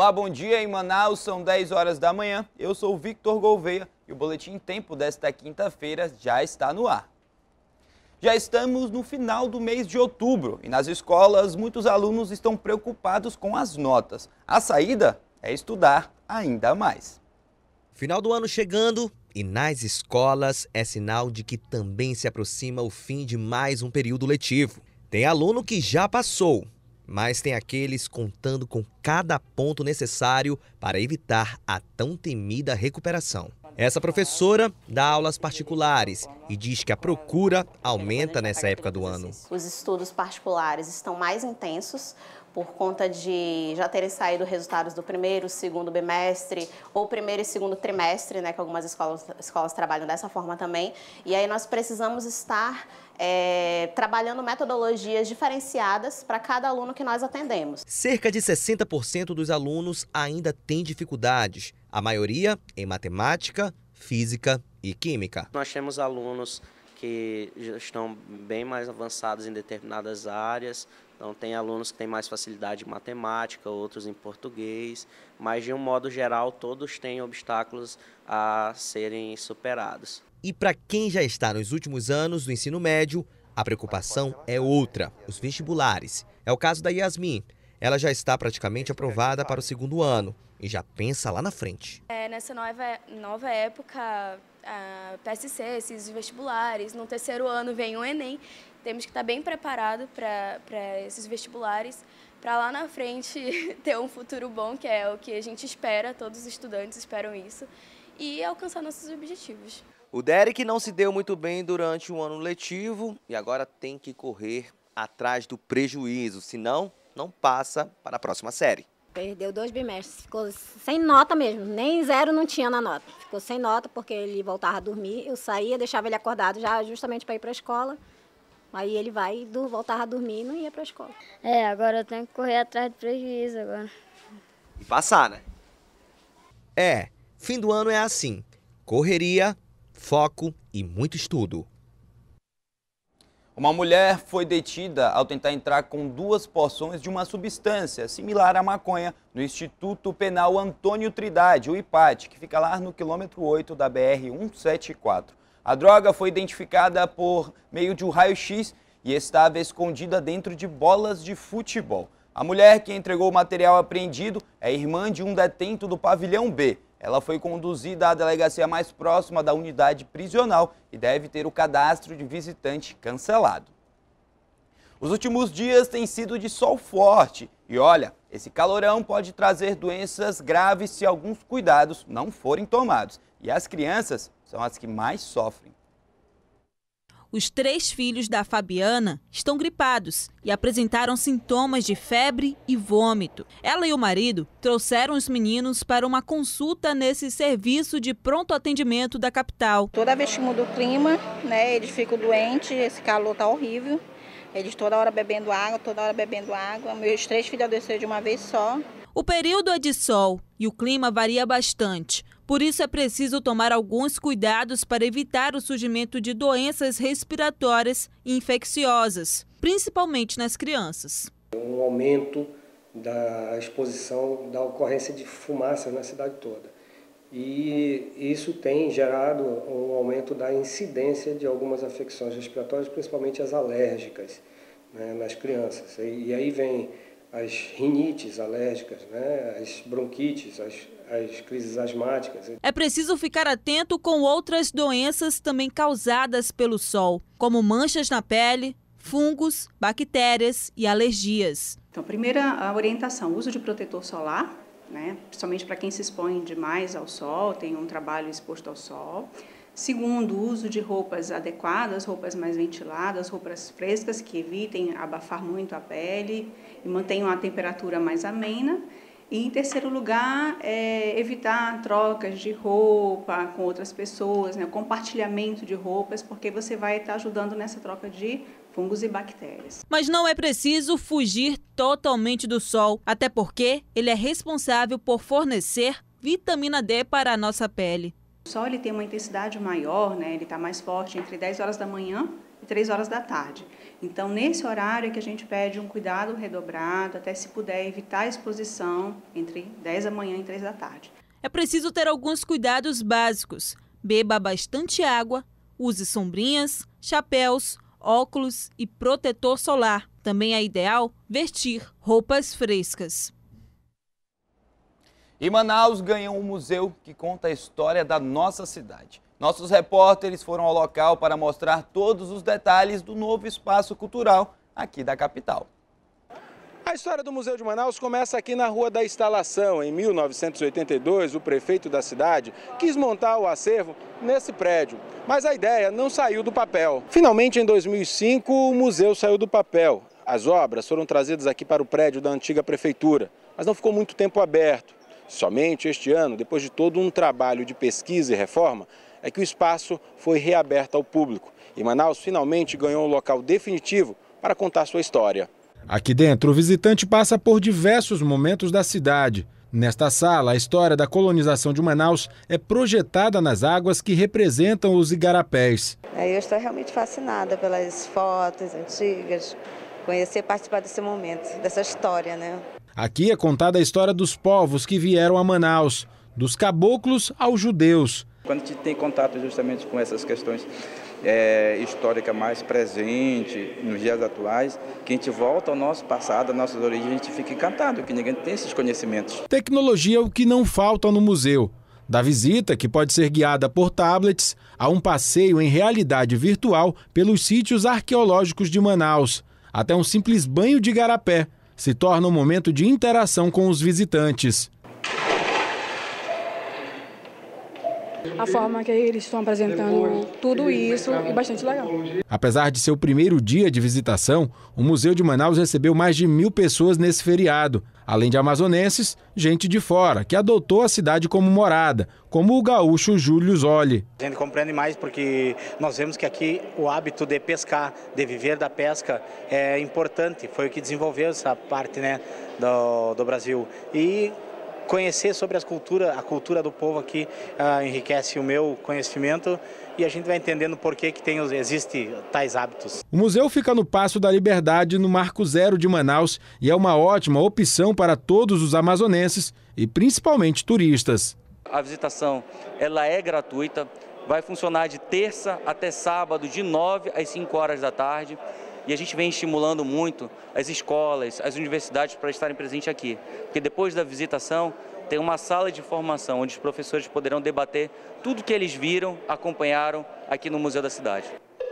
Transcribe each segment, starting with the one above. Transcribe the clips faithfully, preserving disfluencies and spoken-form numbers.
Olá, bom dia. Em Manaus são dez horas da manhã. Eu sou o Victor Gouveia e o Boletim Tempo desta quinta-feira já está no ar. Já estamos no final do mês de outubro e nas escolas muitos alunos estão preocupados com as notas. A saída é estudar ainda mais. Final do ano chegando e nas escolas é sinal de que também se aproxima o fim de mais um período letivo. Tem aluno que já passou, mas tem aqueles contando com cada ponto necessário para evitar a tão temida recuperação. Essa professora dá aulas particulares e diz que a procura aumenta nessa época do ano. Os estudos particulares estão mais intensos por conta de já terem saído resultados do primeiro, segundo bimestre ou primeiro e segundo trimestre, né, que algumas escolas, escolas trabalham dessa forma também. E aí nós precisamos estar é, trabalhando metodologias diferenciadas para cada aluno que nós atendemos. Cerca de sessenta por cento dos alunos ainda têm dificuldades, a maioria em matemática, física e química. Nós temos alunos que já estão bem mais avançados em determinadas áreas. Então, tem alunos que têm mais facilidade em matemática, outros em português, mas, de um modo geral, todos têm obstáculos a serem superados. E para quem já está nos últimos anos do ensino médio, a preocupação é outra, os vestibulares. É o caso da Yasmin. Ela já está praticamente aprovada para o segundo ano e já pensa lá na frente. É, nessa nova, nova época, a P S C, esses vestibulares, no terceiro ano vem o Enem. Temos que estar bem preparados para esses vestibulares, para lá na frente ter um futuro bom, que é o que a gente espera, todos os estudantes esperam isso, e alcançar nossos objetivos. O Derek não se deu muito bem durante o ano letivo e agora tem que correr atrás do prejuízo, senão não passa para a próxima série. Perdeu dois bimestres, ficou sem nota mesmo, nem zero não tinha na nota. Ficou sem nota porque ele voltava a dormir, eu saía, deixava ele acordado já justamente para ir para a escola. Aí ele vai, voltava a dormir e não ia para a escola. É, agora eu tenho que correr atrás do prejuízo agora. E passar, né? É, fim do ano é assim, correria, foco e muito estudo. Uma mulher foi detida ao tentar entrar com duas porções de uma substância similar à maconha no Instituto Penal Antônio Trindade, o I P A T, que fica lá no quilômetro oito da B R cento e setenta e quatro. A droga foi identificada por meio de um raio-x e estava escondida dentro de bolas de futebol. A mulher que entregou o material apreendido é irmã de um detento do pavilhão B. Ela foi conduzida à delegacia mais próxima da unidade prisional e deve ter o cadastro de visitante cancelado. Os últimos dias têm sido de sol forte e olha, esse calorão pode trazer doenças graves se alguns cuidados não forem tomados. E as crianças são as que mais sofrem. Os três filhos da Fabiana estão gripados e apresentaram sintomas de febre e vômito. Ela e o marido trouxeram os meninos para uma consulta nesse serviço de pronto atendimento da capital. Toda vez que muda o clima, né, eles ficam doentes, esse calor tá horrível. Eles toda hora bebendo água, toda hora bebendo água. Meus três filhos adoeceram de uma vez só. O período é de sol e o clima varia bastante. Por isso é preciso tomar alguns cuidados para evitar o surgimento de doenças respiratórias e infecciosas, principalmente nas crianças. Um aumento da exposição, da ocorrência de fumaça na cidade toda. E isso tem gerado um aumento da incidência de algumas afecções respiratórias, principalmente as alérgicas, né, nas crianças. E, e aí vem as rinites alérgicas, né, as bronquites, as, as crises asmáticas. É preciso ficar atento com outras doenças também causadas pelo sol, como manchas na pele, fungos, bactérias e alergias. Então, primeira a orientação, uso de protetor solar, né, principalmente para quem se expõe demais ao sol, tem um trabalho exposto ao sol. Segundo, o uso de roupas adequadas, roupas mais ventiladas, roupas frescas que evitem abafar muito a pele e mantenham a temperatura mais amena. E, em terceiro lugar, é evitar trocas de roupa com outras pessoas, né, compartilhamento de roupas, porque você vai estar ajudando nessa troca de fungos e bactérias. Mas não é preciso fugir totalmente do sol, até porque ele é responsável por fornecer vitamina D para a nossa pele. O sol ele tem uma intensidade maior, né, ele está mais forte entre dez horas da manhã e três horas da tarde. Então, nesse horário é que a gente pede um cuidado redobrado, até se puder evitar a exposição entre dez da manhã e três da tarde. É preciso ter alguns cuidados básicos. Beba bastante água, use sombrinhas, chapéus, óculos e protetor solar. Também é ideal vestir roupas frescas. E Manaus ganhou um museu que conta a história da nossa cidade. Nossos repórteres foram ao local para mostrar todos os detalhes do novo espaço cultural aqui da capital. A história do Museu de Manaus começa aqui na Rua da Instalação. Em mil novecentos e oitenta e dois, o prefeito da cidade quis montar o acervo nesse prédio, mas a ideia não saiu do papel. Finalmente, em dois mil e cinco, o museu saiu do papel. As obras foram trazidas aqui para o prédio da antiga prefeitura, mas não ficou muito tempo aberto. Somente este ano, depois de todo um trabalho de pesquisa e reforma, é que o espaço foi reaberto ao público. E Manaus finalmente ganhou um local definitivo para contar sua história. Aqui dentro, o visitante passa por diversos momentos da cidade. Nesta sala, a história da colonização de Manaus é projetada nas águas que representam os igarapés. Eu estou realmente fascinada pelas fotos antigas, conhecer e participar desse momento, dessa história, né? Aqui é contada a história dos povos que vieram a Manaus, dos caboclos aos judeus. Quando a gente tem contato justamente com essas questões é, históricas mais presentes nos dias atuais, que a gente volta ao nosso passado, às nossas origens, a gente fica encantado, que ninguém tem esses conhecimentos. Tecnologia é o que não falta no museu. Da visita, que pode ser guiada por tablets, a um passeio em realidade virtual pelos sítios arqueológicos de Manaus, até um simples banho de igarapé, se torna um momento de interação com os visitantes. A forma que eles estão apresentando tudo isso é bastante legal. Apesar de ser o primeiro dia de visitação, o Museu de Manaus recebeu mais de mil pessoas nesse feriado. Além de amazonenses, gente de fora, que adotou a cidade como morada, como o gaúcho Júlio Zoli. A gente compreende mais porque nós vemos que aqui o hábito de pescar, de viver da pesca, é importante. Foi o que desenvolveu essa parte, né, do, do Brasil. E conhecer sobre as cultura, a cultura do povo aqui uh, enriquece o meu conhecimento e a gente vai entendendo por que, que tem, existe tais hábitos. O museu fica no Paço da Liberdade, no Marco Zero de Manaus, e é uma ótima opção para todos os amazonenses e principalmente turistas. A visitação ela é gratuita, vai funcionar de terça até sábado, de nove às cinco horas da tarde. E a gente vem estimulando muito as escolas, as universidades para estarem presentes aqui. Porque depois da visitação tem uma sala de formação onde os professores poderão debater tudo que eles viram, acompanharam aqui no Museu da Cidade.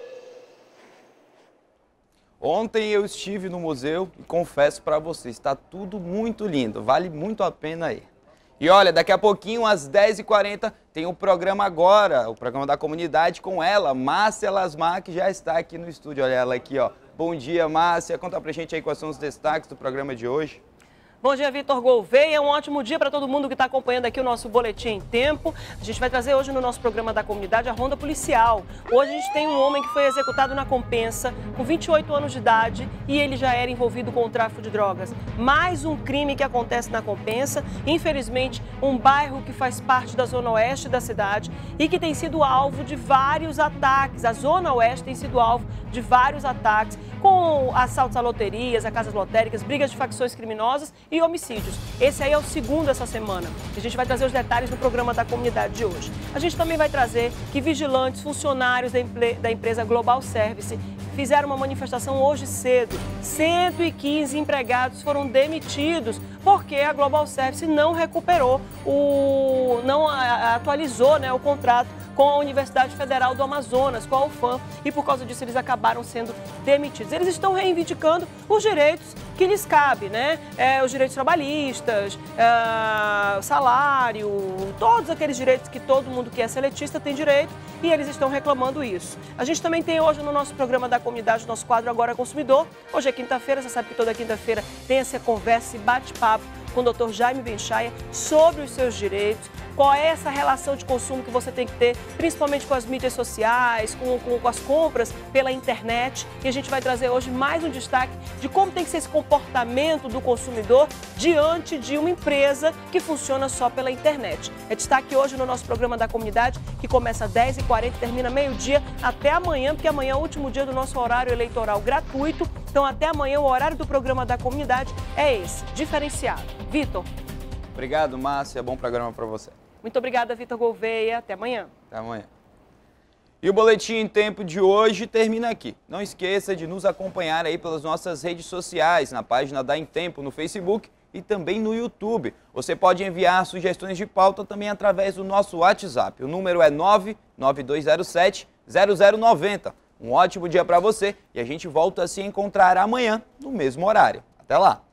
Ontem eu estive no museu e confesso para vocês, está tudo muito lindo, vale muito a pena ir. E olha, daqui a pouquinho, às dez e quarenta, tem o programa Agora, o programa da comunidade com ela, Márcia Lasmar, que já está aqui no estúdio. Olha ela aqui, ó. Bom dia, Márcia. Conta pra gente aí quais são os destaques do programa de hoje. Bom dia, Vitor Gouveia. Um ótimo dia para todo mundo que está acompanhando aqui o nosso Boletim em Tempo. A gente vai trazer hoje no nosso programa da comunidade a ronda policial. Hoje a gente tem um homem que foi executado na Compensa, com vinte e oito anos de idade, e ele já era envolvido com o tráfico de drogas. Mais um crime que acontece na Compensa, infelizmente um bairro que faz parte da zona oeste da cidade e que tem sido alvo de vários ataques. A zona oeste tem sido alvo de vários ataques, com assaltos a loterias, a casas lotéricas, brigas de facções criminosas e homicídios. Esse aí é o segundo essa semana. A gente vai trazer os detalhes no programa da comunidade de hoje. A gente também vai trazer que vigilantes, funcionários da empresa Global Service fizeram uma manifestação hoje cedo. cento e quinze empregados foram demitidos porque a Global Service não recuperou, o, não atualizou, né, o contrato com a Universidade Federal do Amazonas, com a U F A M, e por causa disso eles acabaram sendo demitidos. Eles estão reivindicando os direitos que lhes cabem, né? É, os direitos trabalhistas, é, salário, todos aqueles direitos que todo mundo que é seletista tem direito, e eles estão reclamando isso. A gente também tem hoje no nosso programa da comunidade, nosso quadro Agora Consumidor. Hoje é quinta-feira, você sabe que toda quinta-feira tem essa conversa e bate-papo com o doutor Jaime Benchaia sobre os seus direitos, qual é essa relação de consumo que você tem que ter, principalmente com as mídias sociais, com, com, com as compras pela internet. E a gente vai trazer hoje mais um destaque de como tem que ser esse comportamento do consumidor diante de uma empresa que funciona só pela internet. É destaque hoje no nosso programa da comunidade, que começa às dez e quarenta e termina meio-dia, até amanhã, porque amanhã é o último dia do nosso horário eleitoral gratuito. Então até amanhã o horário do programa da comunidade é esse, diferenciado. Vitor. Obrigado, Márcia. Bom programa para você. Muito obrigada, Vitor Gouveia. Até amanhã. Até amanhã. E o Boletim em Tempo de hoje termina aqui. Não esqueça de nos acompanhar aí pelas nossas redes sociais, na página da Em Tempo no Facebook e também no YouTube. Você pode enviar sugestões de pauta também através do nosso WhatsApp. O número é nove nove dois zero sete zero zero nove zero. Um ótimo dia para você e a gente volta a se encontrar amanhã no mesmo horário. Até lá!